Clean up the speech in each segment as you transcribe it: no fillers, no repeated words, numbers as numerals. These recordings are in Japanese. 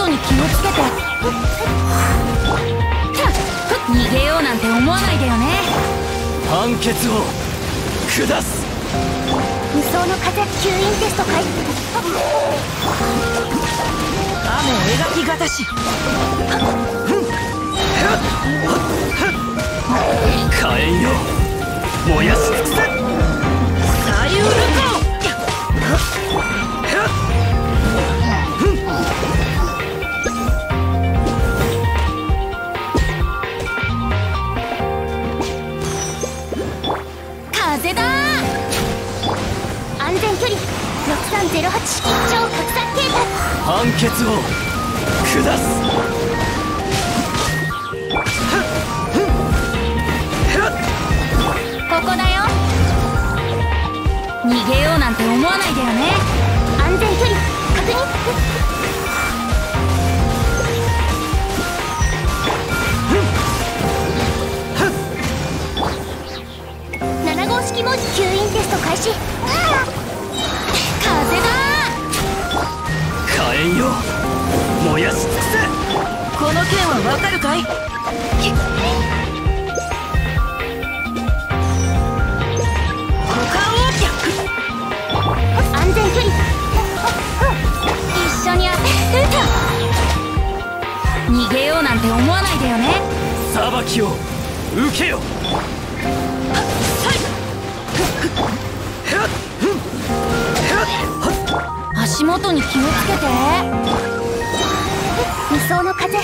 に気をつけて。逃げようなんて思わないでよね。 判決を下す。 無双の風吸引テスト開始。雨描きがたし。 火炎よ燃やし尽くせ。 左右ルコ。風だ。安全距離6308式超拡散形態。 判決を下す。 ここだよ。逃げようなんて思わないでよね。安全距離確認。7号式文字吸引テスト開始。風だ。 火炎よ燃やし尽くせ。 この件はわかるかい。安全距離一緒に逃げようなんて思わないでよね。 裁きを受けよ。 足元に気をつけて。無双の風。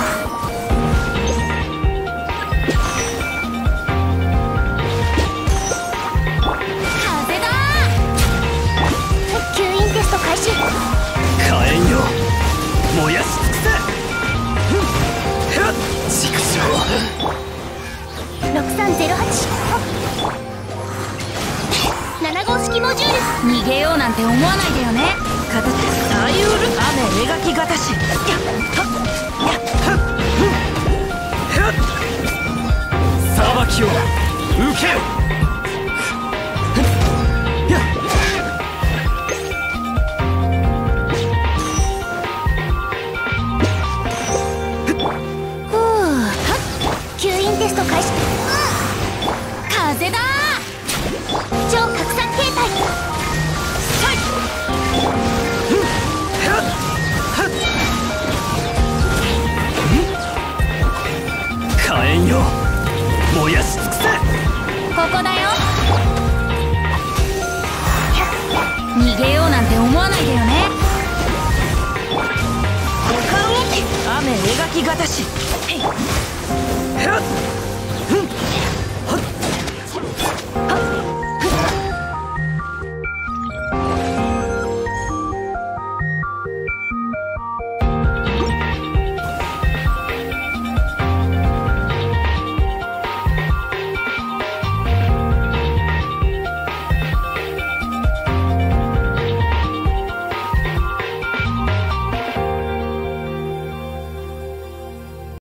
開始。 火炎よ燃やし尽くせ。畜生。 6308 7号式モジュール。逃げようなんて思わないでよね。形あゆる雨描きがたし。 裁きを受けよ。 テスト開始。風だ。超拡散形態。 火炎よ燃やし尽くせ。 ここだよ。逃げようなんて思わないでよね。雨描きがたし。